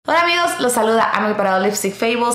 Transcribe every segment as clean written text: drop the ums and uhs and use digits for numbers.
Hola amigos, los saluda Ana Alvarado Lipstick Fables.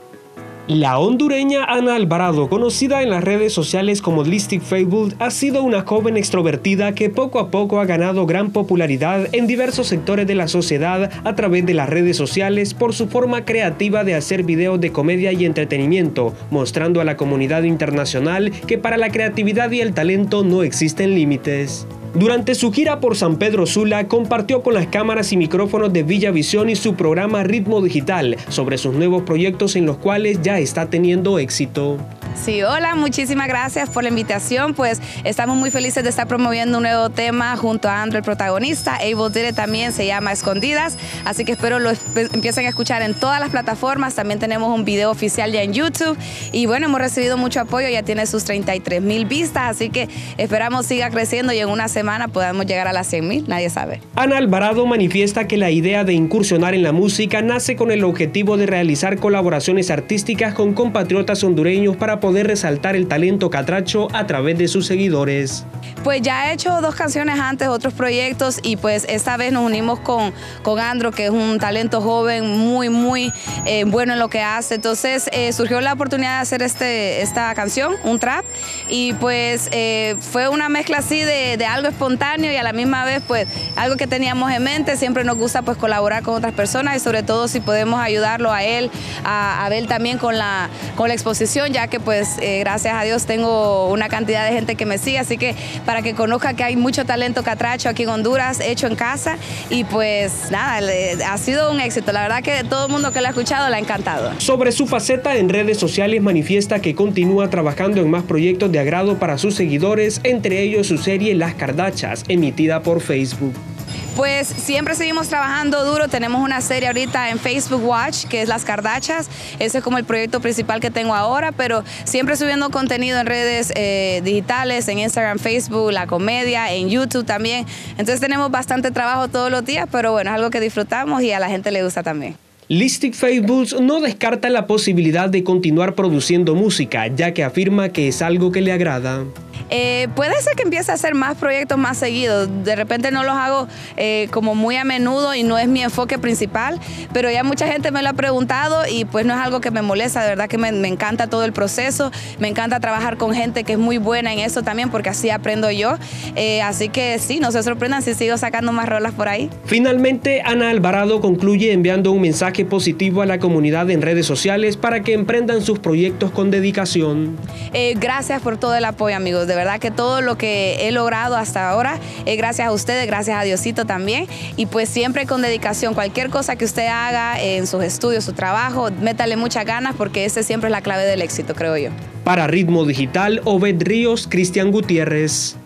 La hondureña Ana Alvarado, conocida en las redes sociales como Lipstick Fables, ha sido una joven extrovertida que poco a poco ha ganado gran popularidad en diversos sectores de la sociedad a través de las redes sociales por su forma creativa de hacer videos de comedia y entretenimiento, mostrando a la comunidad internacional que para la creatividad y el talento no existen límites. Durante su gira por San Pedro Sula, compartió con las cámaras y micrófonos de Villavisión y su programa Ritmo Digital sobre sus nuevos proyectos en los cuales ya está teniendo éxito. Sí, hola, muchísimas gracias por la invitación. Pues estamos muy felices de estar promoviendo un nuevo tema junto a Andrew, el protagonista. Abel Did It también se llama Escondidas, así que espero lo empiecen a escuchar en todas las plataformas. También tenemos un video oficial ya en YouTube y bueno, hemos recibido mucho apoyo, ya tiene sus 33,000 vistas, así que esperamos siga creciendo y en una semana podamos llegar a las 100,000, nadie sabe. Ana Alvarado manifiesta que la idea de incursionar en la música nace con el objetivo de realizar colaboraciones artísticas con compatriotas hondureños para poder resaltar el talento catracho a través de sus seguidores. Pues ya he hecho 2 canciones antes, otros proyectos, y pues esta vez nos unimos con Andrew, que es un talento joven muy bueno en lo que hace. Entonces surgió la oportunidad de hacer esta canción, un trap, y pues fue una mezcla así de algo espontáneo y a la misma vez pues algo que teníamos en mente. Siempre nos gusta pues colaborar con otras personas y sobre todo si podemos ayudarlo a él, a ver también con la exposición, ya que pues gracias a Dios tengo una cantidad de gente que me sigue, así que para que conozca que hay mucho talento catracho aquí en Honduras, hecho en casa, y pues nada, ha sido un éxito. La verdad que todo el mundo que lo ha escuchado le ha encantado. Sobre su faceta en redes sociales manifiesta que continúa trabajando en más proyectos de agrado para sus seguidores, entre ellos su serie Las Cardachas, emitida por Facebook. Pues siempre seguimos trabajando duro, tenemos una serie ahorita en Facebook Watch, que es Las Cardachas, ese es como el proyecto principal que tengo ahora, pero siempre subiendo contenido en redes digitales, en Instagram, Facebook, la comedia, en YouTube también, entonces tenemos bastante trabajo todos los días, pero bueno, es algo que disfrutamos y a la gente le gusta también. Lipstick Fables no descarta la posibilidad de continuar produciendo música, ya que afirma que es algo que le agrada. Puede ser que empiece a hacer más proyectos más seguidos. De repente no los hago como muy a menudo y no es mi enfoque principal, pero ya mucha gente me lo ha preguntado y pues no es algo que me molesta. De verdad que me encanta todo el proceso, me encanta trabajar con gente que es muy buena en eso también porque así aprendo yo. Así que sí, no se sorprendan si sigo sacando más rolas por ahí. Finalmente, Ana Alvarado concluye enviando un mensaje positivo a la comunidad en redes sociales para que emprendan sus proyectos con dedicación. Gracias por todo el apoyo, amigos. De verdad que todo lo que he logrado hasta ahora es gracias a ustedes, gracias a Diosito también, y pues siempre con dedicación. Cualquier cosa que usted haga en sus estudios, su trabajo, métale muchas ganas porque esa siempre es la clave del éxito, creo yo. Para Ritmo Digital, Obed Ríos, Cristian Gutiérrez.